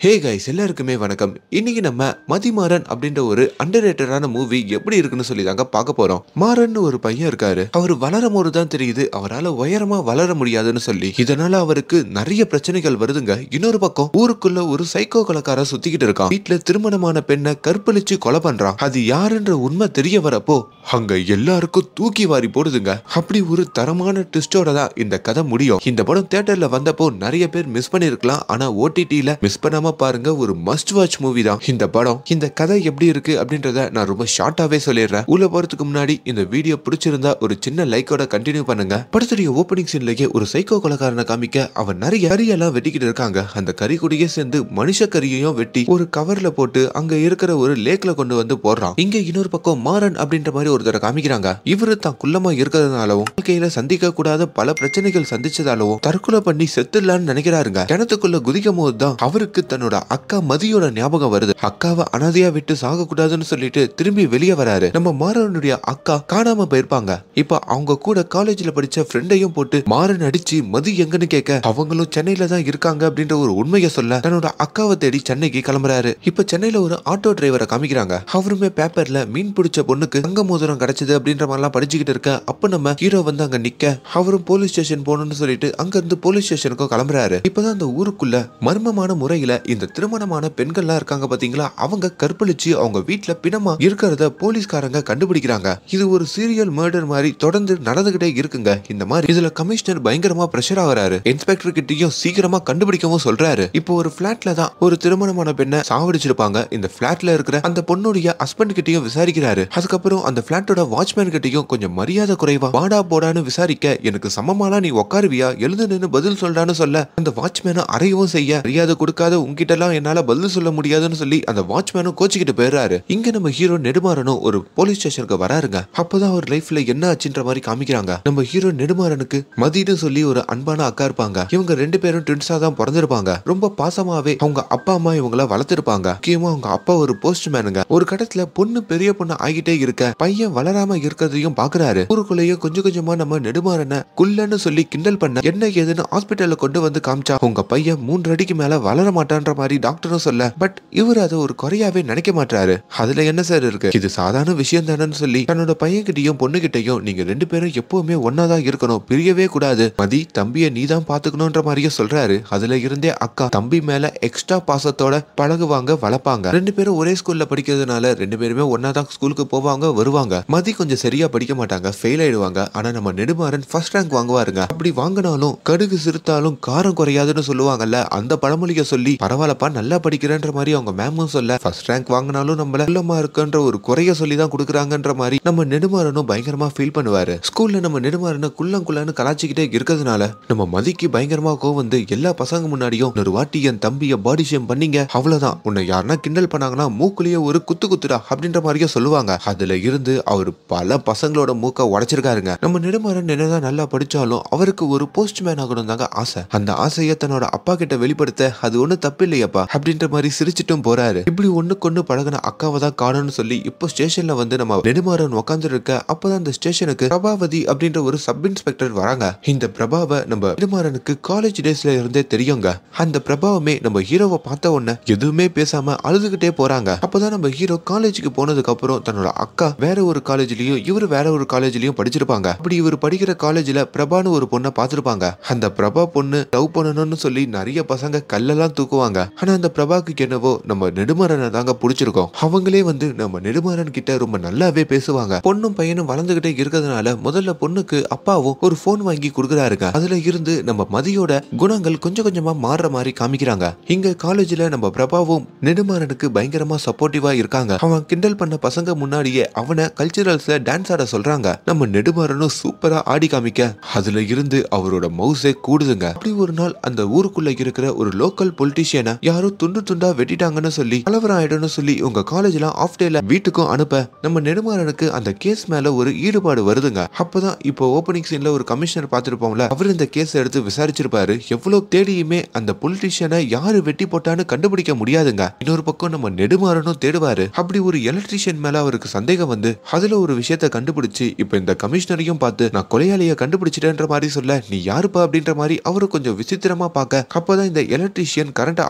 Hey guys எல்லாருக்குமே வணக்கம். இன்னைக்கு நம்ம மதிமாறன் அப்படின்ற ஒரு அண்டர்ரேட்டடான மூவி எப்படி இருக்குன்னு சொல்லி தாங்க பார்க்க போறோம். மாறன் ஒரு பையன் இருக்காரு. அவர் வளரும் போது தான் தெரியுது அவரால் உயரமா வளர முடியாதுன்னு சொல்லி. இதனால அவருக்கு நிறைய பிரச்சனைகள் வருதுங்க. இன்னொரு பக்கம் ஊருக்குள்ள ஒரு சைக்கோ கொலைக்கார சுத்திக்கிட்டு இருக்கான். வீட்டுல திருமணமான பெண்ணை கற்பழிச்சு கொலை பண்றான். அது யாருன்ற உண்மை தெரிய வரப்போ அங்க எல்லாருக்கும் தூக்கி வாரி போடுதுங்க. அப்படி ஒரு தரமான ட்விஸ்டோட தான் இந்த கதை முடியும். இந்த படம் தியேட்டர்ல வந்தப்போ நிறைய பேர் மிஸ் பண்ணிருக்கலாம். ஆனா OTTல மிஸ் பண்ணாம பாருங்க, ஒரு மஸ்ட் வாட்ச் மூவி தான் இந்த படம். இந்த கதை எப்படி இருக்கு அப்படின்றத நான் ரொம்ப ஷார்ட்டாவே சொல்லிடுறேன். உள்ள போறதுக்கு முன்னாடி இந்த வீடியோ பிடிச்சிருந்தா ஒரு சின்ன லைக்கோட கண்டினியூ பண்ணுங்க. படத்துடைய ஓப்பனிங் சீன்லயே ஒரு சைக்கோ கொலைக்காரனை காமிக்க அவன் நிறைய கரியெல்லாம் வெட்டிக்கிட்டு இருக்காங்க. அந்த கறி கூடயே சேர்ந்து மனுஷ கறியையும் வெட்டி ஒரு கவர்ல போட்டு அங்க இருக்கிற ஒரு லேக்ல கொண்டு வந்து போடுறான். இங்க இன்னொரு பக்கம் மாறன் அப்படின்ற மாதிரி ஒருத்தரை காமிக்கிறாங்க. இவரு தான் குள்ளமா இருக்கிறதுனாலவும் வாழ்க்கையில சந்திக்க கூடாத பல பிரச்சனைகள் சந்திச்சதாலவும் தற்கொலை பண்ணி செத்துடலான்னு நினைக்கிறாருங்க. கிணத்துக்குள்ள குதிக்கும் போதுதான் அவருக்கு தன்னோட அக்கா மதியோட ஞாபகம் வருது. அக்காவை அனாதையா விட்டு சாக கூடாதுன்னு சொல்லிட்டு திரும்பி வெளியே வராரு. நம்ம மாறனுடைய அக்கா காணாம போயிருப்பாங்க. இப்ப அவங்க கூட காலேஜ்ல படிச்ச ஃப்ரெண்டையும் போட்டு மாறன் அடிச்சு மதி எங்கன்னு கேட்க அவங்களும் சென்னையில தான் இருக்காங்க அப்படின்ற ஒரு உண்மையை சொல்ல தன்னோட அக்காவை தேடி சென்னைக்கு கிளம்புறாரு. இப்ப சென்னையில ஒரு ஆட்டோ டிரைவரை காமிக்கிறாங்க. அவருமே பேப்பர்ல மீன் பிடிச்ச பொண்ணுக்கு தங்க மோதிரம் கிடைச்சது அப்படின்ற மாதிரிலாம் படிச்சுக்கிட்டு இருக்க அப்ப நம்ம ஹீரோ வந்து அங்க நிக்க அவரும் போலீஸ் ஸ்டேஷன் போகணும்னு சொல்லிட்டு அங்க இருந்து போலீஸ் ஸ்டேஷனுக்கும் கிளம்புறாரு. இப்பதான் அந்த ஊருக்குள்ள மர்மமான முறையில இந்த திருமணமான பெண்கள்லாம் இருக்காங்க பாத்தீங்களா, அவங்க கற்பழிச்சு அவங்க வீட்டுல பிணமா இருக்கிறத போலீஸ்காரங்க கண்டுபிடிக்கிறாங்க. இது ஒரு சீரியல் மர்டர் மாதிரி தொடர்ந்து நடந்துகிட்டே இருக்குங்க. இந்த மாதிரி இதுல கமிஷனர் பயங்கரமா பிரஷர் ஆகுறாரு. இன்ஸ்பெக்டர் கிட்டயும் சீக்கிரமா கண்டுபிடிக்கவும் சொல்றாரு. இப்போ ஒரு பிளாட்ல தான் ஒரு திருமணமான பெண்ணை சாவடிச்சிருப்பாங்க. இந்த பிளாட்ல இருக்கிற அந்த பொண்ணுடைய ஹஸ்பண்ட் கிட்டயும் விசாரிக்கிறாரு. அதுக்கப்புறம் அந்த பிளாட்டோட வாட்ச்மேன் கிட்டயும் கொஞ்சம் மரியாதை குறைவா வாடா போடான்னு விசாரிக்க எனக்கு சமமாலா நீ உட்காருவியா எழுந்து நின்னு பதில் சொல்றான்னு சொல்ல அந்த வாட்ச்மேனை அறையவும் செய்ய மரியாதை கொடுக்காத உங்ககிட்ட எல்லாம் என்னால பதில் சொல்ல முடியாதுன்னு சொல்லி அந்த வாட்ச்மேனும் கோச்சிக்கிட்டு போயிடுறாரு. இங்க நம்ம ஹீரோ நெடுமாறனும் ஒரு போலீஸ் ஸ்டேஷனுக்கு வராருங்க. அப்பதான் அவர் லைஃப்ல என்ன ஆச்சுன்ற மாதிரி காமிக்கிறாங்க. நம்ம ஹீரோ நெடுமாறனுக்கு மதின்னு சொல்லி ஒரு அன்பான அக்கா இருப்பாங்க. இவங்க ரெண்டு பேரும் ட்வின்ஸா தான் பிறந்திருப்பாங்க. ரொம்ப பாசமாவே அவங்க அப்பா அம்மா இவங்கள வளர்த்திருப்பாங்க. முக்கியமா அவங்க அப்பா ஒரு போஸ்ட்மேனுங்க. ஒரு கடத்துல பொண்ணு பெரிய பொண்ணு ஆகிட்டே இருக்க பையன் வளராம இருக்கிறதையும் பாக்குறாரு. ஊருக்குள்ளேயும் கொஞ்சம் கொஞ்சமா நம்ம நெடுமாறனை குள்ளன்னு சொல்லி கிண்டல் பண்ண என்ன ஏதுன்னு ஹாஸ்பிட்டல்ல கொண்டு வந்து காமிச்சா உங்க பையன் 3 அடிக்கு மேல வளர மாட்டான்ற மாதிரி டாக்டரும் சொல்ல பட் இவர் அதை ஒரு குறையாவே நினைக்க மாட்டாரு. அதுல என்ன சார் இருக்கு, இது சாதாரண விஷயம் தானேன்னு சொல்லி தன்னோட பையன்கிட்டயும் பொண்ணுகிட்டையும் நீங்க ரெண்டு பேரும் எப்பவுமே ஒன்னாதான் இருக்கணும், பிரியவே கூடாது, மதி தம்பிய நீ தான் பாத்துக்கணும்ன்ற மாதிரியே சொல்றாரு. அதுல இருந்தே அக்கா தம்பி மேல எக்ஸ்ட்ரா பாசத்தோட பழகுவாங்க, வளர்ப்பாங்க. ரெண்டு பேரும் ஒரே ஸ்கூல்ல படிக்கிறதுனால ரெண்டு பேருமே ஒன்னாதான் ஸ்கூலுக்கு போவாங்க வருவாங்க. மதி கொஞ்சம் சரியா படிக்க மாட்டாங்க, ஃபெயில் ஆயிடுவாங்க. ஆனா நம்ம நெடுமாறன் ஃபர்ஸ்ட் ரேங்க் வாங்குவாருங்க. அப்படி வாங்கினாலும் கடுகு சிறுத்தாலும் காரம் குறையாதுன்னு சொல்லுவாங்கல்ல, அந்த பழமொழியை சொல்லி பரவாயில்லப்பா நல்லா படிக்கிறேன்ற மாதிரி அவங்க மேமும் சொல்ல ஃபர்ஸ்ட் ரேங்க் வாங்கினாலும் நம்மள நல்லமா இருக்குன்ற ஒரு குறைய சொல்லி தான் கொடுக்குறாங்கன்ற மாதிரி நம்ம நெடுமாறனும் பயங்கரமா ஃபீல் பண்ணுவாரு. ஸ்கூல்ல நம்ம நெடுமாறனை குள்ளன்னு கலாச்சிக்கிட்டே இருக்கிறதுனால நம்ம மதிக்கு பயங்கரமா கோவம் வந்து எல்லா பசங்க முன்னாடியும் ஒரு வாட்டி என் தம்பிய பாடி ஷேம் பண்ணீங்க, அவ்வளவுதான், உன்னை யாருன்னா கிண்டல் பண்ணாங்கன்னா மூக்குலயே ஒரு குத்துடா அப்படின்ற மாதிரியே சொல்லுவாங்க. அதுல இருந்து அவர் பல பசங்களோட மூக்க உடைச்சிருக்காருங்க. நம்ம நெடுமாறன் என்னதான் நல்லா படிச்சாலும் அவருக்கு ஒரு போஸ்ட்மேன் ஆகணும் தாங்க ஆசை. அந்த ஆசையை தன்னோட அப்பா கிட்ட வெளிப்படுத்த அது ஒண்ணு தப்பு இல்லையப்பா அப்படின்ற மாதிரி சிரிச்சிட்டும் போறாரு. இப்படி ஒண்ணுக்கொண்ணு பழகின அக்காவை தான் காணும்னு சொல்லி இப்போ ஸ்டேஷன்ல வந்து நம்ம நெடுமாறன் உட்கார்ந்து இருக்க அப்பதான் அந்த ஸ்டேஷனுக்கு பிரபாவதி அப்படின்ற ஒரு சப் இன்ஸ்பெக்டர் வராங்க. இந்த பிரபாவை நம்ம நெடுமாறனுக்கு காலேஜ் டேஸ்ல இருந்தே தெரியுங்க. அந்த பிரபாவமே நம்ம ஹீரோவை பார்த்த உடனே எதுவுமே பேசாம அழுதுகிட்டே போறாங்க. அப்பதான் நம்ம ஹீரோ காலேஜுக்கு போனதுக்கு அப்புறம் தன்னோட அக்கா வேற ஒரு காலேஜ்லயும் இவரு வேற ஒரு காலேஜ்லயும் படிச்சிருப்பாங்க. அப்படி இவர் படிக்கிற காலேஜ்ல பிரபான்னு ஒரு பொண்ணை பார்த்திருப்பாங்க. அந்த பிரபா பொண்ணு லவ் பண்ணணும்னு சொல்லி நிறைய பசங்க கல்லெல்லாம் தூக்குவாங்க. ஆனா அந்த பிரபாக்கு என்னவோ நம்ம நெடுமாறனை தாங்க பிடிச்சிருக்கோம். அவங்களே வந்து நம்ம நெடுமாறன் கிட்ட ரொம்ப நல்லாவே பேசுவாங்க. பொண்ணும் பையனும் வளர்ந்துகிட்டே இருக்கிறதுனால முதல்ல பொண்ணுக்கு அப்பாவும் ஒரு போன் வாங்கி கொடுக்குறாருங்க. அதுல இருந்து நம்ம மதியோட குணங்கள் கொஞ்சம் கொஞ்சமா மாறுற மாதிரி காமிக்கிறாங்க. இங்க காலேஜ்ல நம்ம பிரபாவும் நெடுமாறனுக்கு பயங்கரமா சப்போர்ட்டிவா இருக்காங்க. அவன் கிண்டல் பண்ண பசங்க முன்னாடியே அவனை கல்ச்சுரல்ஸ்ல டான்ஸ் ஆட சொல்றாங்க. நம்ம நெடுமாறனும் சூப்பரா ஆடி காமிக்க அதுல இருந்து அவரோட மவுசே கூடுதுங்க. அப்படி ஒரு நாள் அந்த ஊருக்குள்ள இருக்கிற ஒரு லோக்கல் பொலிட்டிஷியனை யாரோ துண்டு துண்டா வெட்டிட்டாங்கன்னு சொல்லி கலவரம் ஆயிடும்னு சொல்லி உங்க காலேஜ்ல ஆஃப் டேல வீட்டுக்கும் அனுப்ப நம்ம நெடுமாறனுக்கு அந்த கேஸ் மேல ஒரு ஈடுபாடு வருதுங்க. அப்பதான் இப்போ ஓபனிங் சீன்ல ஒரு கமிஷனர் பார்த்திருப்போம்ல, அவர் இந்த கேஸ் எடுத்து விசாரிச்சிருப்பாரு. எவ்வளவு தேடியுமே அந்த பொலிட்டிஷியனை யாரு வெட்டி போட்டான்னு கண்டுபிடிக்க முடியாதுங்க. இன்னொரு பக்கம் நம்ம நெடுமாறனும் தேடுவாரு. அப்படி ஒரு எலக்ட்ரிஷியன் மேல அவருக்கு சந்தேகம் வந்து அதுல ஒரு விஷயத்த கண்டுபிடிச்சு இப்ப இந்த கமிஷனரையும் பார்த்து நான் கொலையாளிய கண்டுபிடிச்சிட்டேன்ற மாதிரி சொல்ல நீ யாருப்பா அப்படின்ற மாதிரி அவரு கொஞ்சம் விசித்திரமா பார்க்க அப்பதான் இந்த எலக்ட்ரிஷியன் கரண்ட்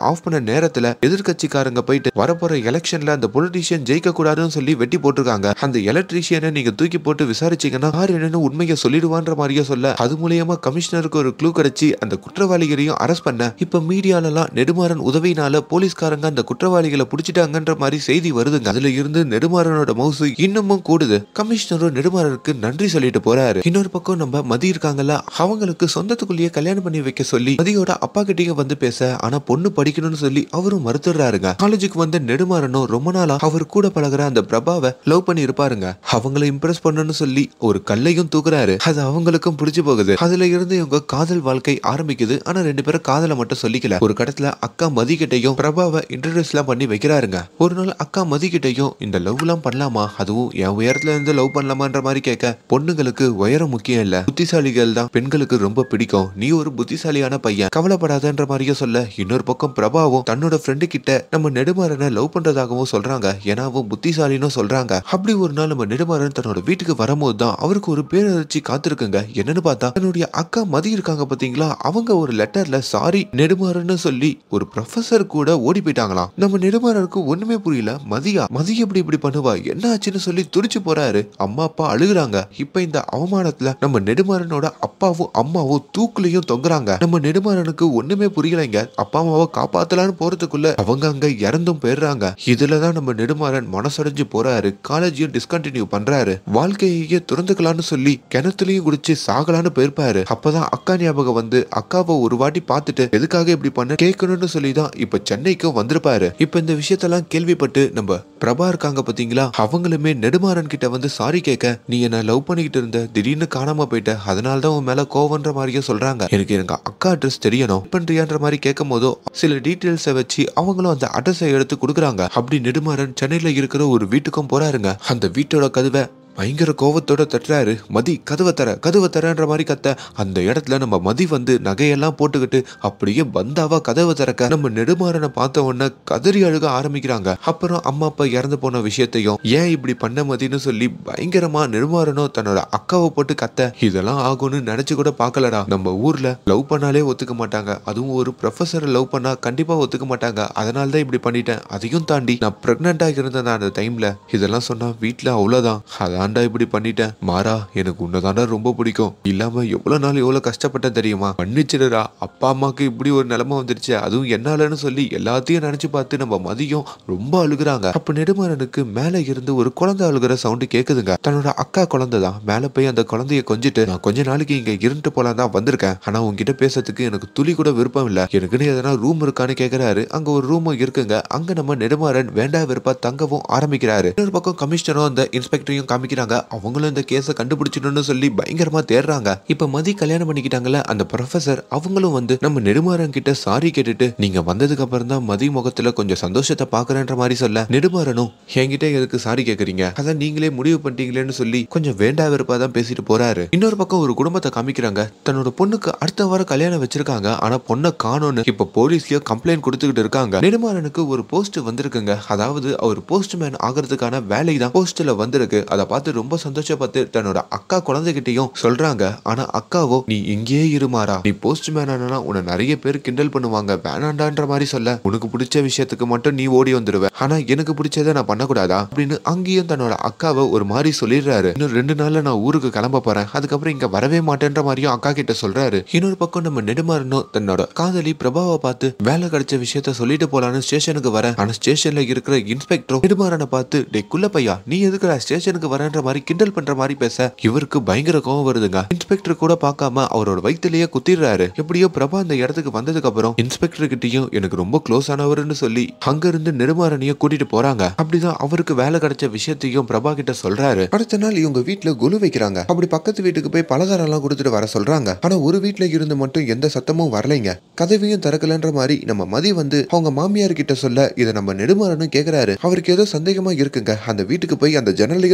ஆஃப் பண்ண நேரத்துல எதிர்கட்சிக்காரங்க போயிட்டு வரப்போற எலெக்ஷன்ல அந்த பொலிட்டீஷியன் ஜெயிக்க கூடாதுன்னு சொல்லி வெட்டி போட்டிருக்காங்க. அந்த எலக்ட்ரீஷியனை நீங்க தூக்கி போட்டு விசாரிச்சீங்கன்னா யார் என்னன்னு உண்மையை சொல்லிடுவான்ற மாதிரியே சொல்ல அது மூலியமா கமிஷனருக்கு ஒரு க்ளூ கிடைச்சி அந்த குற்றவாளிகளையும் அரெஸ்ட் பண்ண இப்ப மீடியாலலாம் நெடுமாறன் உதவினால போலீஸ்காரங்க அந்த குற்றவாளிகளை பிடிச்சிட்டாங்கன்ற மாதிரி செய்தி வருதுங்க. அதுல இருந்து நெடுமாறனோட மவுசு இன்னமும் கூடுது. கமிஷனரும் நெடுமாறனுக்கு நன்றி சொல்லிட்டு போறாரு. இன்னொரு பக்கம் நம்ம மதி இருக்காங்கல்ல, அவங்களுக்கு சொந்தத்துக்குள்ளேயே கல்யாணம் பண்ணி வைக்க சொல்லி மதியோட அப்பா கிட்டயும் வந்து பேச, ஆனா பொண்ணு படிக்கணும்னு சொல்லி அவரும் மறுத்துறாருங்க. காலேஜுக்கு வந்த நெடுமாறனும் ரொம்ப நாளா அவர் கூட பழகுற அந்த பிரபாவை லவ் பண்ணி இருப்பாருங்க. அவங்களை இம்ப்ரெஸ் பண்ணணும்னு சொல்லி ஒரு கல்லையும் தூக்குறாரு. அது அவங்களுக்கும் பிடிச்சு போகுது. அதுல இருந்து இவங்க காதல் வாழ்க்கை ஆரம்பிக்குது. ஆனா ரெண்டு பேரும் காதலை மட்டும் சொல்லிக்கல. ஒரு கடத்துல அக்கா மதி கிட்டையும் பிரபாவை இன்ட்ரோடியூஸ் எல்லாம் பண்ணி வைக்கிறாருங்க. ஒரு நாள் அக்கா மதி கிட்டையும் இந்த லவ் எல்லாம் பண்ணலாமா, அதுவும் என் உயரத்துல இருந்து லவ் பண்ணலாமான்ற மாதிரி கேட்க, பொண்ணுங்களுக்கு உயரம் முக்கியம் இல்ல, புத்திசாலிகள் தான் பெண்களுக்கு ரொம்ப பிடிக்கும், நீ ஒரு புத்திசாலியான பையன், கவலைப்படாதன்ற மாதிரியே சொல்ல, இன்னொரு பக்கம் பிரபாவும் தன்னோட ஃப்ரெண்டு கிட்ட நம்ம நெடுமாறனை லவ் பண்றதாகவும் சொல்றாங்க. ஏன்னா அவன் புத்திசாலின்னு சொல்றாங்க. அப்படி ஒரு நாள் நம்ம நெடுமாறன் தன்னோட வீட்டுக்கு வரும்போது தான் அவருக்கு ஒரு பேரதிர்ச்சி காத்திருக்குங்க. என்னன்னு பார்த்தா தன்னுடைய அக்கா மதி இருக்காங்க பாத்தீங்களா, அவங்க ஒரு லெட்டர்ல சாரி நெடுமாறன்னு சொல்லி ஒரு ப்ரொஃபசர் கூட ஓடி போயிட்டாங்களாம். நம்ம நெடுமாறனுக்கு ஒண்ணுமே புரியல. மதி எப்படி இப்படி பண்ணுவா, என்ன ஆச்சுன்னு சொல்லி துடிச்சு போறாரு. அம்மா அப்பா அழுகுறாங்க. இப்ப இந்த அவமானத்துல நம்ம நெடுமாறனோட அப்பாவும் அம்மாவும் தூக்குலையும் தொங்குறாங்க. நம்ம நெடுமாறனுக்கு ஒண்ணுமே புரியலைங்க. அப்பா அம்மாவை காப்பாத்தலான்னு போறதுக்குள்ள அவங்க அங்க இறந்தும் போயிடுறாங்க. இதுலதான் நம்ம நெடுமாறன் மனசடைஞ்சு போறாரு. காலேஜையும் டிஸ்கண்டினியூ பண்றாரு. வாழ்க்கையே துறந்துக்கலான்னு சொல்லி கிணத்துலயும் குடிச்சு சாகலான்னு போயிருப்பாரு. அப்பதான் அக்கா ஞாபகம் வந்து அக்காவை ஒரு வாட்டி பார்த்துட்டு எதுக்காக இப்படி பண்ண கேட்கணும்னு சொல்லிதான் இப்ப சென்னைக்கும் வந்திருப்பாரு. இப்ப இந்த விஷயத்தெல்லாம் கேள்விப்பட்டு நம்ம பிரபா இருக்காங்க பாத்தீங்களா, அவங்களுமே நெடுமாறன் கிட்ட வந்து சாரி கேட்க, நீ என்ன லவ் பண்ணிக்கிட்டு இருந்த, திடீர்னு காணாம போயிட்ட, அதனாலதான் உன் மேல கோவன்ற மாதிரியே சொல்றாங்க. எனக்கு எங்க அக்கா அட்ரஸ் தெரியணும் பண்றியான்ற மாதிரி கேட்கும் போதோ சில டீட்டெயில்ஸை வச்சு அவங்களும் அந்த அட்ரஸை எடுத்து கொடுக்குறாங்க. அப்படி நெடுமாறன் சென்னையில இருக்கிற ஒரு வீட்டுக்கும் போறாருங்க. அந்த வீட்டோட கதவை பயங்கர கோவத்தோட தட்டுறாரு. மதி கதவை தரன்ற மாதிரி கத்த, அந்த இடத்துல நம்ம மதி வந்து நகையெல்லாம் போட்டுக்கிட்டு அப்படியே பந்தாவா கதவை திறக்க, நம்ம நெடுமாறனை பார்த்த உடனே கதறி அழுக ஆரம்பிக்கிறாங்க. அப்புறம் அம்மா அப்பா இறந்து போன விஷயத்தையும் ஏன் இப்படி பண்ண மதின்னு சொல்லி பயங்கரமா நெடுமாறனும் தன்னோட அக்காவை போட்டு கத்த, இதெல்லாம் ஆகும்னு நினைச்சு கூட பாக்கலடா. நம்ம ஊர்ல லவ் பண்ணாலே ஒத்துக்க மாட்டாங்க, அதுவும் ஒரு ப்ரொஃபஸரை லவ் பண்ணா கண்டிப்பா ஒத்துக்க மாட்டாங்க, அதனாலதான் இப்படி பண்ணிட்டேன். அதையும் தாண்டி நான் பிரெக்னெண்டா இருந்தேன் அந்த டைம்ல, இதெல்லாம் சொன்னா வீட்டுல அவ்வளவுதான், அதான்டா இப்படி பண்ணிட்டேன். மாறா எனக்கு உன்னதாண்டா ரொம்ப பிடிக்கும், இல்லாம எவ்வளவு நாள் எவ்வளவு கஷ்டப்பட்டேன் தெரியுமா, மன்னிச்சிடுறா, அப்பா அம்மாக்கு இப்படி ஒரு நிலைமை வந்துருச்சு, அதுவும் என்னாலன்னு சொல்லி எல்லாத்தையும் நினைச்சு பார்த்து நம்ம மதியம் ரொம்ப அழுகுறாங்க. அப்ப நெடுமாறனுக்கு மேல இருந்து ஒரு குழந்தை அழுகுற சவுண்ட் கேக்குதுங்க. தன்னோட அக்கா குழந்தை தான். மேல போய் அந்த குழந்தைய கொஞ்சிட்டு, நான் கொஞ்ச நாளைக்கு இங்க இருந்துட்டு போலாம் தான் வந்திருக்கேன், ஆனா உங்ககிட்ட பேசுறதுக்கு எனக்கு துளி கூட விருப்பம் இல்ல, எனக்குன்னு எதனா ரூம் இருக்கான்னு கேக்குறாரு. அங்க ஒரு ரூமும் இருக்குங்க. அங்க நம்ம நெடுமாறன் வேண்டா வெறுப்பா தங்கவும் ஆரம்பிக்கிறாரு. இன்னொரு பக்கம் கமிஷனரும் அந்த இன்ஸ்பெக்டரையும் காமிக்கிறாங்க. அவங்களும் இந்த கேஸை கண்டுபிடிச்சிடணும்னு சொல்லி பயங்கரமா தேடுறாங்க. இப்ப மதி கல்யாணம் பண்ணிக்கிட்டாங்கல்ல அந்த ப்ரொஃபசர், அவங்களும் வந்து நம்ம நெடுமாறன் கிட்ட சாரி கேட்டுட்டு, நீங்க வந்ததுக்கு அப்புறம் தான் மதி முகத்துல கொஞ்சம் சந்தோஷத்தை பாக்குறேன்ற மாதிரி சொல்ல, நெடுமாறனும் என்கிட்ட எதுக்கு சாரி கேக்குறீங்க, அதான் நீங்களே முடிவு பண்ணிட்டீங்களேன்னு சொல்லி கொஞ்சம் வேண்டா வெறுப்பா தான் பேசிட்டு போறாரு. இன்னொரு பக்கம் ஒரு குடும்பத்தை காமிக்கிறாங்க. தன்னோட பொண்ணுக்கு அடுத்த வாரம் கல்யாணம் வச்சிருக்காங்க. ஆனா பொண்ணை காணோன்னு இப்ப போலீஸ்லயோ கம்ப்ளைண்ட் கொடுத்துக்கிட்டு இருக்காங்க. நெடுமாறனுக்கு ஒரு போஸ்ட் வந்திருக்குங்க. அதாவது அவர் போஸ்ட்மேன் ஆகிறதுக்கான வேலை தான் போஸ்ட்ல வந்திருக்கு. அதை பார்த்து ரொம்ப சந்தோஷப்பட்டு தன்னோட அக்கா குழந்தைகிட்டையும் சொல்றாங்க. ஆனா அக்காவோ, நீ இங்கேயே இருமாறா, நீ போஸ்ட்மேன் ஆனா உன்னை நிறைய பேர் கிண்டல் பண்ணுவாங்க, வேணாண்டான்ற மாதிரி சொல்ல, உனக்கு பிடிச்ச விஷயத்துக்கு மட்டும் நீ ஓடி வந்துடுவ, ஆனா எனக்கு பிடிச்சதை நான் பண்ணக்கூடாதா அப்படின்னு அங்கேயும் தன்னோட அக்காவை ஒரு மாதிரி சொல்லிடுறாரு. இன்னும் 2 நாள்ல நான் ஊருக்கு கிளம்ப போறேன், அதுக்கப்புறம் இங்க வரவே மாட்டேன்ற மாதிரியும் அக்கா கிட்ட சொல்றாரு. இன்னொரு பக்கம் நம்ம நெடுமாறனும் தன்னோட காதலி பிரபாவை பார்த்து வேலை கிடைச்ச விஷயத்த சொல்லிட்டு போலான்னு ஸ்டேஷனுக்கு வர, ஆனா ஸ்டேஷன்ல இருக்கிற இன்ஸ்பெக்டரும் நெடுமாறனை பார்த்து, டே குள்ள பையா, நீ எதுக்குடா ஸ்டேஷனுக்கு வரன்ற மாதிரி கிண்டல் பண்ற மாதிரி பேச, இவருக்கு பயங்கர கோவம் வருதுங்க. இன்ஸ்பெக்டர் கூட பார்க்காம அவரோட வயித்திலேயே குத்திடுறாரு. எப்படியோ பிரபா அந்த இடத்துக்கு வந்ததுக்கு அப்புறம் இன்ஸ்பெக்டர் கிட்டயும் எனக்கு ரொம்ப க்ளோஸ் ஆனவர்னு சொல்லி அங்க இருந்து நெடுமாறனையும் கூட்டிட்டு போறாங்க. அப்படிதான் அவருக்கு வேலை கிடைச்ச விஷயத்தையும் பிரபா கிட்ட சொல்றாரு. அடுத்த நாள் இவங்க வீட்டுல கொலு வைக்கிறாங்க. அப்படி பக்கத்து வீட்டுக்கு போய் பலகாரம் எல்லாம் கொடுத்துட்டு வர சொல்றாங்க. ஆனா ஒரு வீட்டுல இருந்து மட்டும் எந்த சத்தமும் வரலைங்க. கதவையும் திறக்கலன்ற மாதிரி நம்ம மதி வந்து அவங்க மாமியார் கிட்ட சொல்ல, இதை நம்ம நெடுமாறனும் கேக்குறாரு. அவருக்கு ஏதோ சந்தேகமா இருக்குங்க. அந்த வீட்டுக்கு போய் அந்த ஜன்னலையும் திறந்து பார்த்து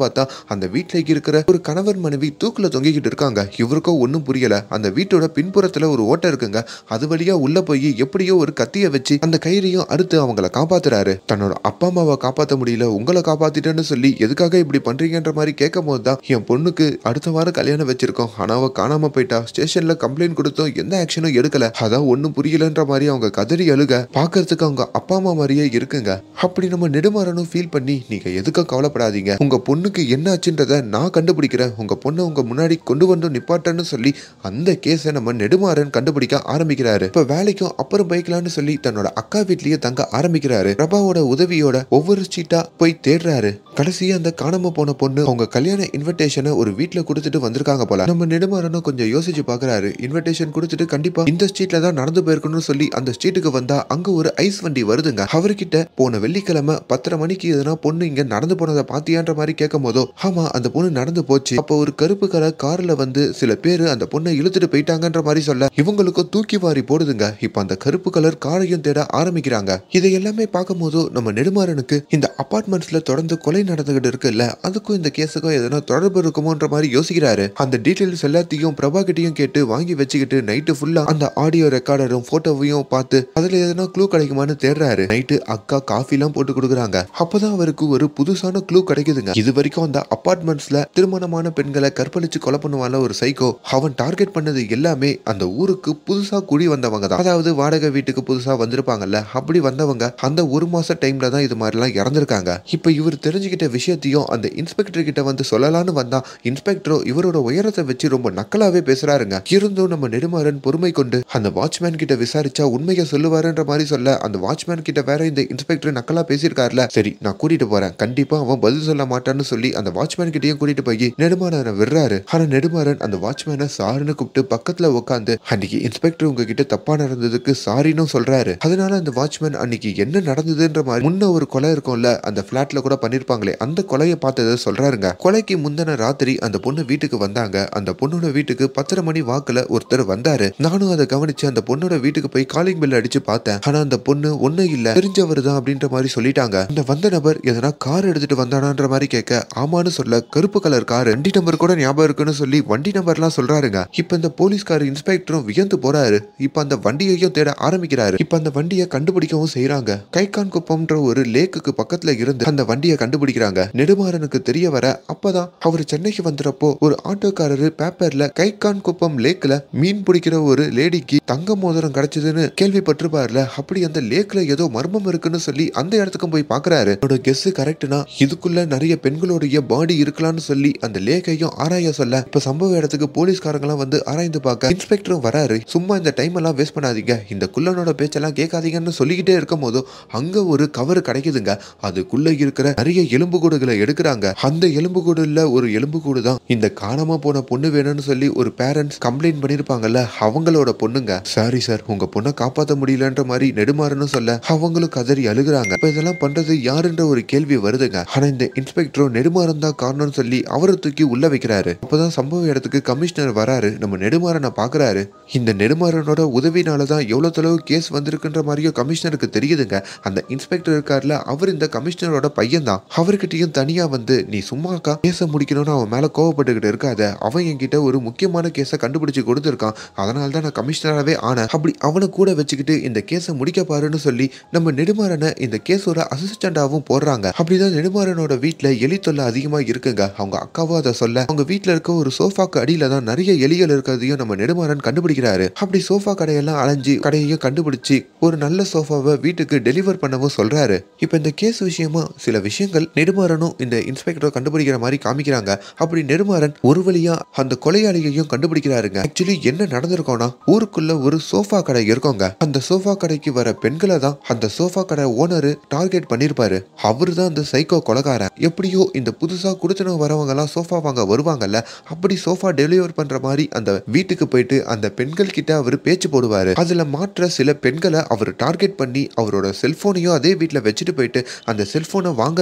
பார்த்தா அந்த வீட்டுல இருக்கிற ஒரு கணவன் மனைவி தூக்குல தொங்கிக்கிட்டு இருக்காங்க. இவருக்கும் ஒன்னும் புரியல. அந்த வீட்டோட பின்புறத்துல ஒரு ஓட்டை இருக்குங்க. அது வழியா உள்ள போய் எப்படியோ ஒரு கத்திய வச்சு அந்த கயிறையும் அறுத்து அவங்கள காப்பாத்துறாரு. தன்னோட அப்பா அம்மாவை காப்பாத்த முடியல, உங்களை காப்பாத்திட்டேன்னு சொல்லி எதுக்காக இப்படி பண்றீங்கன்ற மாதிரி கேட்கும் போதுதான், என் பொண்ணுக்கு அடுத்த வாரம் கல்யாணம் வச்சிருக்கோம், ஆனா அவ காணாம போயிட்டா, ஸ்டேஷன்ல கம்ப்ளைண்ட் கொடுத்தோம், எந்த ஆக்ஷனும் எடுக்கல, அதான் ஒன்னும் புரியலன்ற மாதிரி அவங்க கதறி அழுக பாக்குறதுக்கு அவங்க அப்பா அம்மா மாதிரியே இருக்குங்க. அப்படி நம்ம நெடுமாறனும் ஃபீல் பண்ணி, நீங்க எதுக்கும் கவலைப்படாதீங்க, உங்க பொண்ணுக்கு என்ன ஆச்சுன்றத நான் கண்டுபிடிக்கிறேன், உங்க பொண்ணை உங்க முன்னாடி கொண்டு வந்து நிப்பாட்டன்னு சொல்லி அந்த கேஸை நம்ம நெடுமாறன் கண்டுபிடிக்க ஆரம்பிக்கிறாரு. இப்ப வேலைக்கும் அப்புறம் போய்க்கலாம்னு சொல்லி தன்னோட அக்கா வீட்லயே தங்க ஆரம்பிக்கிறாரு. பிரபாவோட உதவியோட ஒவ்வொரு சீட்டா போய் தேடுறாரு. கடைசியா அந்த காணாம போன பொண்ணு அவங்க கல்யாண இன்விடேஷனை ஒரு வீட்டுல கொடுத்துட்டு வந்திருக்காங்க போல. நம்ம நெடுமாறனும் கொஞ்சம் யோசிச்சு பாக்குறாரு. இன்விடேஷன் கொடுத்துட்டு கண்டிப்பா இந்த ஸ்ட்ரீட்ல தான் நடந்து போயிருக்கணும்னு சொல்லி அந்த ஸ்ட்ரீட்டுக்கு வந்தா அங்க ஒரு ஐஸ் வண்டி வருதுங்க. அவர்கிட்ட போன வெள்ளிக்கிழமை 10:30 மணிக்கு எதனா பொண்ணு இங்க நடந்து போனதை பாத்தியான்ற மாதிரி கேட்கும் போதோ, ஆமா அந்த பொண்ணு நடந்து போச்சு, அப்ப ஒரு கருப்பு கலர் கார்ல வந்து சில பேரு அந்த பொண்ணை இழுத்துட்டு போயிட்டாங்கன்ற மாதிரி சொல்ல, இவங்களுக்கும் தூக்கி வாரி போடுதுங்க. இப்ப அந்த கருப்பு கலர் காரையும் தேட ஆரம்பிக்கிறாங்க. இதை எல்லாமே பார்க்கும் போது நம்ம நெடுமாறனுக்கு இந்த அபார்ட்மெண்ட்ஸ்ல தொடர்ந்து கொலை நடந்துகிட்டு இருக்குல்ல, அதுக்கும் இந்த கேஸுக்கும் எதனா தொடர்பு இருக்குமோன்ற மாதிரி யோசிக்கிறாரு. அந்த டீடைல்ஸ் எல்லாத்தையும் பிரபா கிட்டையும் கேட்டு வாங்கி வச்சுக்கிட்டு நைட்டு ஃபுல்லா அந்த ஆடியோ ரெக்கார்டரும் போட்டோவையும் பார்த்து அதுல எதனா க்ளூ கிடைக்குமான்னு தேடுறாரு. நைட்டு அக்கா காஃபி எல்லாம் போட்டு கொடுக்குறாங்க. அப்பதான் அவருக்கு ஒரு புதுசான க்ளூ கிடைக்குதுங்க. இது வரைக்கும் அந்த அபார்ட்மெண்ட்ஸ்ல திருமணமான பெண்களை கற்பழிச்சு கொலை பண்ணுவான்ல ஒரு சைக்கோ, அவன் டார்கெட் பண்ணது எல்லாமே அந்த ஊருக்கு புதுசா குடி வந்தவங்க தான். அதாவது வாடகை வீட்டுக்கு புதுசா வந்திருப்பாங்கல்ல, அப்படி வந்தவங்க அந்த ஒரு மாச டைம்ல தான் இது மாதிரி எல்லாம் இறந்திருக்காங்க. இப்ப இவர் தெரிஞ்சுக்கிட்ட விஷயத்தையும் அந்த இன்ஸ்பெக்டர் கிட்ட வந்து சொல்லலான்னு வந்தா, இன்ஸ்பெக்டரோ இவரோட உயரத்தை வச்சு ரொம்ப நக்கலாவே பேசுறாருங்க. இருந்தும் நம்ம நெடுமாறன் பொறுமை கொண்டு அந்த வாட்ச்மேன் கிட்ட விசாரிச்சா உண்மையை சொல்லுவாருன்ற மாதிரி சொல்ல, அந்த வாட்ச்மேன் கிட்ட வேற இந்த இன்ஸ்பெக்டர் நக்கலா பேசியிருக்காருல, சரி நான் கூட்டிட்டு போறேன், கண்டிப்பா அவன் பதில் சொல்ல மாட்டான்னு சொல்லி அந்த வாட்ச்மேன் கிட்டயும் கூட்டிட்டு போய் நெடுமாறனை விடுறாரு. ஆனா நெடுமாறன் அந்த வாட்ச்மேனை சாருன்னு கூப்பிட்டு பக்கத்துல உட்காந்து, அன்னைக்கு இன்ஸ்பெக்டர் உங்ககிட்ட தப்பா நடந்ததுக்கு சாரின்னு சொல்றாரு. அதனால அந்த வாட்ச்மேன் அன்னைக்கு என்ன நடந்ததுன்ற மாதிரி முன்ன ஒரு கொலை இருக்கும்ல, அந்த பிளாட்ல கூட பண்ணிருப்பாங்களே, அந்த கொலையை பார்த்ததை சொல்றாருங்க. கொலைக்கு முந்தின ராத்திரி அந்த பொண்ணு வீட்டுக்கு வந்தாங்க. அந்த பொண்ணோட வீட்டுக்கு 10:30 மணி வாக்குல ஒருத்தர் வந்தாரு. நானும் அதை கவனிச்சு அந்த பொண்ணோட வீட்டுக்கு போய் காலிங் பெல் அடிச்சு பார்த்தேன். ஆனா அந்த பொண்ணு ஒன்னும் இல்ல, தெரிஞ்சவர் தான் அப்படின்ற மாதிரி சொல்லிட்டாங்க. அந்த வந்த நபர் எதனா கார் எடுத்துட்டு வந்தானான்ற மாதிரி கேட்க, ஆமான்னு சொல்ல, கருப்பு கலர் கார், வண்டி நம்பர் கூட ஞாபகம் இருக்குன்னு சொல்லி வண்டி நம்பர்லாம் சொல்றாருங்க. இப்ப இந்த போலீஸ்கார் இன்ஸ்பெக்டரும் வியந்து போறாரு. இப்ப அந்த வண்டியையும் தேட ஆரம்பிக்கிறாரு. இப்ப அந்த வண்டியை கண்டுபிடிக்கவும் செய்யறாங்க. கைகான் குப்பம்ன்ற ஒரு லேக்குக்கு பக்கத்துல இருந்து அந்த வண்டியை கண்டுபிடிக்கிறாங்க. நெடுமாறனுக்கு தெரிய வர அப்பதான் அவர் சென்னைக்கு வந்துறப்போ ஒரு ஆட்டோக்காரரு பேப்பர்ல கைகான் குப்பம் லேக்ல மீன் பிடிக்கிற ஒரு லேடிக்கு தங்க மோதிரம் கிடைச்சதுன்னு கேள்விப்பட்டிருப்பாருல, அப்படி அந்த லேக்ல ஏதோ மர்மம் இருக்குன்னு சொல்லி அந்த இடத்துக்கும் போய் பாக்குறாரு. கெஸ் கரெக்ட்னா இதுக்குள்ள நிறைய பெண்களுடைய பாடி இருக்கலாம்னு சொல்லி அந்த லேக்கையும் ஆராய சொல்ல, இப்ப சம்பவ இடத்துக்கு போலீஸ்காரங்களாம் வந்து ஆராய்ந்து பார்க்க இன்ஸ்பெக்டரும் வராரு. சும்மா இந்த டைம் எல்லாம் வேஸ்ட் பண்ணாதீங்க, இந்த குள்ளனோட பேச்செல்லாம் கேட்காதீங்கன்னு சொல்லிக்கிட்டே இருக்கும் போதும் அங்க ஒரு கவர் கிடைக்குதுங்க. அதுக்குள்ள இருக்கிற நிறைய எலும்புக்கூடுகளை எடுக்கிறாங்க. அந்த எலும்புக்கூடுல ஒரு எலும்புக்கூடு தான் இந்த காணாம போன பொண்ணு வேணும்னு சொல்லி ஒரு பேரண்ட்ஸ் கம்ப்ளைண்ட் பண்ணிருப்பாங்கல்ல, அவங்களோட பொண்ணுங்க. சாரி சார், உங்க பொண்ணை காப்பாற்ற முடியலன்ற மாதிரி நெடுமாறனும் சொல்ல, அவங்களும் கதறி அழுகுறாங்க. இப்ப இதெல்லாம் பண்றது யாருன்ற ஒரு கேள்வி வருதுங்க. ஆனா இந்த இன்ஸ்பெக்டரும் நெடுமாறன் தான் காரணம்னு சொல்லி அவரை தூக்கி உள்ள வைக்கிறாரு. அப்பதான் சம்பவ இடத்துக்கு கமிஷனர் வராரு. நம்ம நெடுமாறனை பாக்குறாரு. இந்த நெடுமாறனோட உதவினாலதான் எவ்வளவு தொலைவு கேஸ் வந்திருக்குன்ற மாதிரியும் கமிஷனருக்கு தெரியுதுங்க. அந்த இன்ஸ்பெக்டர் இருக்காருல, அவர் இந்த கமிஷனரோட பையன் தான். அவர்கிட்டயும் தனியா வந்து, நீ சும்மாக்கா கேஸ முடிக்கணும்னு அவன் மேல கோவப்பட்டுக்கிட்டு இருக்காத, அவன் என்கிட்ட ஒரு முக்கியமான கேஸை கண்டுபிடிச்சு கொடுத்துருக்கான், அதனாலதான் நான் கமிஷனராகவே ஆனேன், அப்படி அவனை கூட வச்சுக்கிட்டு இந்த கேஸை முடிக்க பாருன்னு சொல்லி நம்ம நெடுமாறனை இந்த கேஸோட அசிஸ்டண்டாவும் போடுறாங்க. அப்படிதான் நெடுமாறனோட வீட்டுல எலி தொல்லை அதிகமா இருக்குங்க. அவங்க அக்காவும் அதை சொல்ல, அவங்க வீட்டுல இருக்க ஒரு சோஃபாக்கு அடியில தான் நிறைய எலிகள் இருக்கிறதையும் நம்ம நெடுமாறன் கண்டுபிடிக்கிறாரு. அப்படி சோஃபா கடையெல்லாம் அலைஞ்சு கடையையும் கண்டுபிடிச்சு ஒரு நல்ல சோஃபாவை வீட்டுக்கு டெலிவர் பண்ணவும் சொல்றாரு. இப்ப இந்த கேஸ் விஷயமா சில விஷயங்கள் நெடுமாறனும் இந்த இன்ஸ்பெக்டரை கண்டுபிடிக்கிற மாதிரி காமிக்கிறாங்க. அப்படி நெடுமாறன் ஒரு வழியா அந்த கொலையாளியையும் கண்டுபிடிக்கிறாருங்க. ஆக்சுவலி என்ன நடந்திருக்கோம்னா, ஊருக்குள்ள ஒரு சோஃபா கடை இருக்கோங்க. அந்த சோஃபா கடைக்கு வர பெண்களை தான் அந்த சோஃபா கடை ஓனரு டார்கெட் பண்ணிருப்பாரு. அவரு தான் அந்த சைக்கோ கொலைகாரன். எப்படியோ இந்த புதுசா குடுத்தன வரவங்க எல்லாம் சோஃபா வாங்க வருவாங்கல்ல, அப்படி சோஃபா டெலிவர் பண்ற மாதிரி அந்த வீட்டுக்கு போயிட்டு அந்த பெண்கள் கிட்ட அவரு பேச்சு போடுவாரு. அதுல மாற்ற சில பெண்களை அவர் டார்கெட் பண்ணி அவரோட செல்போனையும் அதே வீட்டுல வச்சுட்டு போயிட்டு அந்த செல்போனை வாங்குற மாதிரி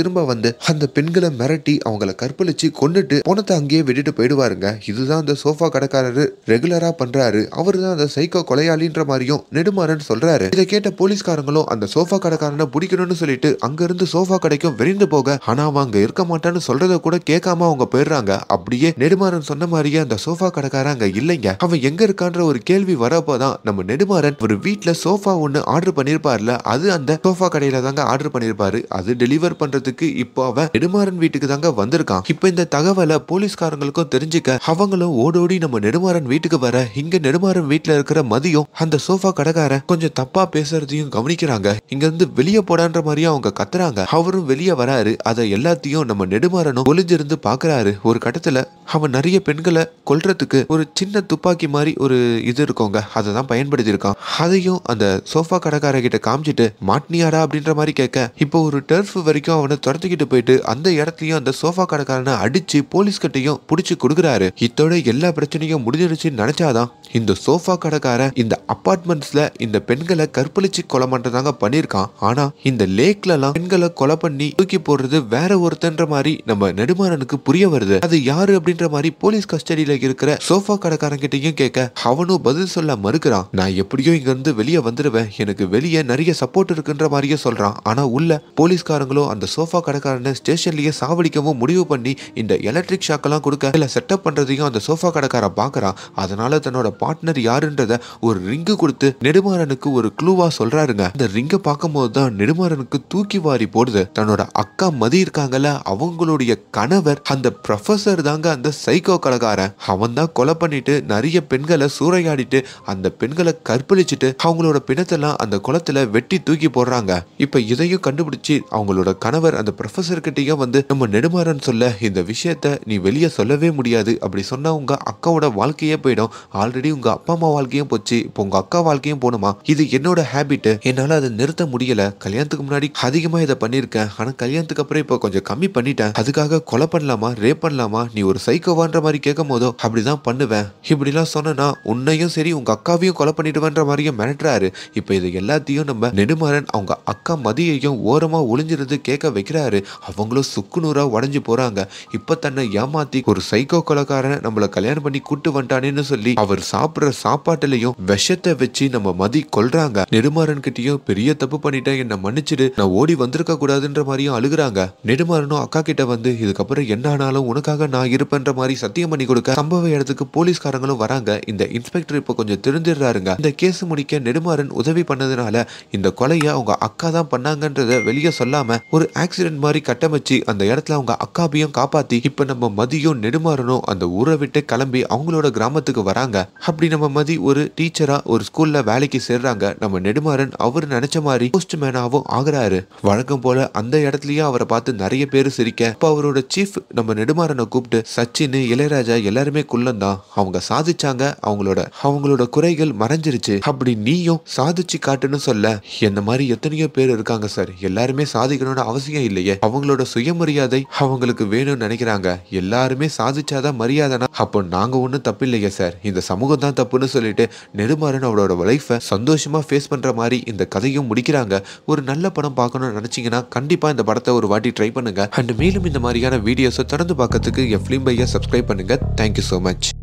திரும்ப வந்து அந்த பெண்களை மிரட்டி அவங்கள கற்பழிச்சு கொண்டுட்டு பணத்தை அங்கேயே விட்டுட்டு போயிடுவாருங்க. இதுதான் அந்த சோஃபா கடைக்காரரு ரெகுலரா பண்றாரு. அவரு தான் அந்த சைக்கோ கொலையாளின்ற மாதிரியும் நெடுமாறன் சொல்றாரு. இதை கேட்ட போலீஸ்காரங்களும் அந்த சோஃபா கடைக்காரனை பிடிக்கணும்னு சொல்லிட்டு அங்க இருந்து சோஃபா கடைக்கும் விரைந்து போக, ஆனா அவன் அங்க இருக்க மாட்டான்னு சொல்றத கூட கேட்காம அவங்க போயிடுறாங்க. அப்படியே நெடுமாறன் சொன்ன மாதிரியே அந்த சோஃபா கடைக்காரன் அங்க இல்லைங்க. அவன் எங்க இருக்கான்ற ஒரு கேள்வி வரப்போதான் நம்ம நெடுமாறன் ஒரு வீட்டுல சோஃபா ஒண்ணு ஆர்டர் பண்ணிருப்பார்ல, அது அந்த சோஃபா கடையில தாங்க ஆர்டர் பண்ணிருப்பாரு. அது டெலிவர் பண்றதுக்கு இப்போ அவன் நெடுமாறன் வீட்டுக்கு தாங்க வந்திருக்கான். இப்ப இந்த தகவலை போலீஸ்காரங்களுக்கும் தெரிஞ்சுக்க அவங்களும் ஓடோடி நம்ம நெடுமாறன் வீட்டுக்கு வர, இங்க நெடுமாறன் வீட்டுல இருக்கிற மதியம் அந்த சோஃபா கடைக்காரன் கொஞ்சம் தப்பா பேசுறதையும் கவனிக்கிறாங்க. இங்க இருந்து வெளியே போடான்ற மாதிரியும் அவங்க கத்துறாங்க. அவரும் வெளியே வராரு. அதை எல்லாத்தையும் நம்ம நெடுமாறனும் ஒளிஞ்சிருந்து பாக்குறாரு. ஒரு கட்டத்துல அவன் நிறைய பெண்களை கொல்றதுக்கு ஒரு சின்ன துப்பாக்கி மாதிரி ஒரு இது இருக்கோங்க, அதை தான் பயன்படுத்தி இருக்கான். அதையும் அந்த சோஃபா கடைக்கார கிட்ட காமிச்சிட்டு மாட்னியாரா அப்படின்ற மாதிரி கேட்க, இப்போ ஒரு டர்ஃப் வரைக்கும் அவனை துரத்திக்கிட்டு போயிட்டு அந்த இடத்தையும் அந்த சோஃபா கடைக்காரனை அடிச்சு போலீஸ் கிட்டையும் புடிச்சு கொடுக்குறாரு. இதோட எல்லா பிரச்சனையும் முடிஞ்சிருச்சுன்னு நினைச்சாதான் இந்த சோஃபா கடைக்காரன் இந்த அபார்ட்மெண்ட்ஸ்ல இந்த பெண்களை கற்பழிச்சு கொலை பண்றதாங்க பண்ணிருக்கான். ஆனா இந்த லேக்ல எல்லாம் பெண்களை கொலை பண்ணி தூக்கி போடுறது வேற ஒருத்தன்ற மாதிரி நம்ம நெடுமாறனுக்கு புரிய வருது. அது யாரு அப்படின்ற மாதிரி போலீஸ் கஸ்டடியில இருக்கிற சோஃபா கடைக்காரன் கிட்டையும் கேட்க, அவனும் பதில் சொல்ல மறுக்கிறான். நான் எப்படியோ இங்க இருந்து வெளியே வந்துடுவேன், எனக்கு வெளியே நிறைய சப்போர்ட் இருக்குன்ற மாதிரியே சொல்றான். ஆனா உள்ள போலீஸ்காரங்களும் அந்த சோஃபா கடைக்காரனை ஸ்டேஷன்லயே சாவடிக்கவும் முடிவு பண்ணி இந்த எலக்ட்ரிக் ஷாக் எல்லாம் கொடுக்க இல்ல செட்டப் பண்றதையும் அந்த சோஃபா கடைக்காரன் பாக்குறான். அதனால தன்னோட பார்ட்னர் யாருன்றத ஒரு ரிங்கு கொடுத்து நெடுமாறனுக்கு ஒரு க்ளூவா சொல்றாருங்க. அந்த ரிங்கை பார்க்கும் போதுதான் நெடுமாறனுக்கு தூக்கி வாரி போடுது. தன்னோட அக்கா மதி இருக்காங்கல்ல, அவங்களுடைய கணவர் அந்த ப்ரொஃபசர் தாங்க அந்த சைக்கோ கடைக்காரன். அவன் தான் கொலை பண்ணிட்டு நிறைய பெண்களை சூறையாடிட்டு அந்த பெண்களை கற்பழிச்சுட்டு அவங்களோட பிணத்தெல்லாம் அந்த குளத்துல வெட்டி தூக்கி போடுறாங்க. இப்ப இதையும் கண்டுபிடிச்சு அவங்களோட கணவர் அந்த ப்ரொஃபசர் கிட்டயும் வந்து நம்ம நெடுமாறன் சொல்ல, இந்த விஷயத்த நீ வெளியே சொல்லவே முடியாது, அப்படி சொன்னா உங்க அக்காவோட வாழ்க்கையே போயிடும். ஆல்ரெடி உங்க அப்பா அம்மா வாழ்க்கையும் போச்சு, இப்போ உங்க அக்கா வாழ்க்கையும் போகணுமா? இது என்னோட ஹேபிட், என்னால அதை நிறுத்த முடியல. கல்யாணத்துக்கு முன்னாடி அதிகமா இதை பண்ணிருக்கேன், ஆனா கல்யாணத்துக்கு அப்புறம் இப்போ கொஞ்சம் கம்மி பண்ணிட்டேன். அதுக்காக கொலை பண்ணலாமா, ரேப் பண்ணலாமா, நீ ஒரு சைக்கோவான்ற மாதிரி கேட்கும் போதோ அப்படிதான் பண்ணுவேன். இப்படிலாம் சொன்னா உன்னையும் சரி உங்க அக்காவையும் கொலை பண்ணிடுவேன்ற மாதிரியும் மிரட்டுறாரு. இப்ப இது எல்லாத்தையும் நம்ம நெடுமாறன் அவங்க அக்கா மதியையும் ஓரமா ஒளிஞ்சிருந்து கேட்க வைக்கிறாரு. அவங்களும் சுக்குநூறா உடஞ்சு போறாங்க. இப்ப தன்னை ஏமாத்தி ஒரு சைக்கோ கொலைக்காரன் நம்மள கல்யாணம் பண்ணி கூட்டு வந்துட்டானேன்னு சொல்லி அவர் சாப்பிடுற சாப்பாட்டுலயும் விஷத்தை வச்சு நம்ம மதி கொல்றாங்க. நெடுமாறன் கிட்டயும் பெரிய தப்பு பண்ணிட்டேன், என்ன மன்னிச்சிடு, நான் ஓடி வந்திருக்க கூடாதுன்ற மாதிரியும் அழுகுறாங்க. நெடுமாறனும் அக்கா கிட்ட வந்து இதுக்கப்புறம் என்ன ஆனாலும் உனக்காக நான் இருப்பேன்ற மாதிரி சத்தியம் பண்ணி கொடுக்க சம்பவ இடத்துக்கு போலீஸ்காரங்களும் வராங்க. இந்த இன்ஸ்பெக்டர் இப்ப கொஞ்சம் தெரிஞ்சிடுறாருங்க. இந்த கேஸ் முடிக்க நெடுமாறன் உதவி பண்ணதுனால இந்த கொலையை அவங்க அக்கா தான் பண்ணாங்கன்றத வெளியே சொல்லாம ஒரு ஆக்சிடென்ட் மாதிரி கட்டமைச்சு அந்த இடத்துல அவங்க அக்காவையும் காப்பாத்தி இப்ப நம்ம மதியும் நெடுமாறனும் அந்த ஊரை விட்டு கிளம்பி அவங்களோட கிராமத்துக்கு வராங்க. அப்படி நம்ம மதி ஒரு டீச்சரா ஒரு ஸ்கூல்ல வேலைக்கு சேர்றாங்க. நம்ம நெடுமாறன் அவர் நினைச்ச மாதிரி போஸ்ட்மேனாவும் ஆகுறாரு. வழக்கம் போல அந்த இடத்துலயே அவரை பார்த்து நிறைய பேர் சிரிக்க, இப்ப அவரோட சீஃப் நம்ம நெடுமாறனை கூப்பிட்டு, சச்சின், இளையராஜா எல்லாருமே குள்ளந்தான், அவங்க சாதிச்சாங்க, அவங்களோட குறைகள் மறைஞ்சிருச்சு, அப்படி நீயும் சாதிச்சு காட்டுன்னு சொல்ல, என்ன மாதிரி எத்தனையோ பேர் இருக்காங்க சார், எல்லாருமே சாதிக்கணும்னு அவசியம் இல்லையே, அவங்களோட சுயமரியாதை அவங்களுக்கு வேணும்னு நினைக்கிறாங்க, எல்லாருமே சாதிச்சாதான் மரியாதைனா அப்போ நாங்க ஒன்றும் தப்பு இல்லையே சார், இந்த சமூகம் தான் தப்புன்னு சொல்லிட்டு நெடுமாறன் அவரோட லைஃபை சந்தோஷமா ஃபேஸ் பண்ற மாதிரி இந்த கதையும் முடிக்கிறாங்க. ஒரு நல்ல படம் பார்க்கணும்னு நினைச்சீங்கன்னா கண்டிப்பா இந்த படத்தை ஒரு வாட்டி ட்ரை பண்ணுங்க. அண்ட் மேலும் இந்த மாதிரியான வீடியோஸை தொடர்ந்து பார்க்கறதுக்கு என் ஃபிலிம் பையை சப்ஸ்கிரைப் பண்ணுங்க. Thank you so much.